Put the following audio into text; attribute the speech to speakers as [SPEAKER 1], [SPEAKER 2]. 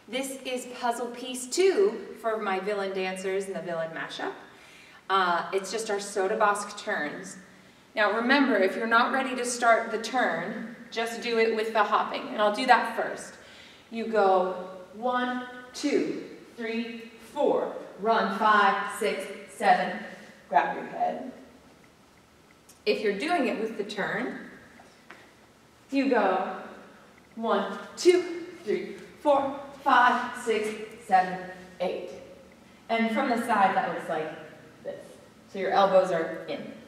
[SPEAKER 1] This is puzzle piece 2 for my villain dancers and the villain mashup. It's just our soda basque turns. Now remember, if you're not ready to start the turn, just do it with the hopping, and I'll do that first. You go 1, 2, 3, 4, run 5, 6, 7, grab your head. If you're doing it with the turn, you go 1, 2, 3, 4, 5, 6, 7, 8. And from the side, that looks like this. So your elbows are in.